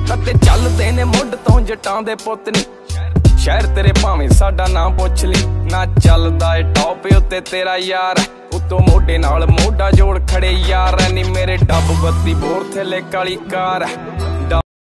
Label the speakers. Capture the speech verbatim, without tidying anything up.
Speaker 1: कते चलदे ने मुड तो जटां दे पुत नी शहर तेरे भावें साडा नाम पुछ ली ना चलदा ए टॉप उत्ते तेरा यार उतो मोढे नाल मोढा जोड़ खड़े यार नी मेरे डब बत्ती बोर थले काली कार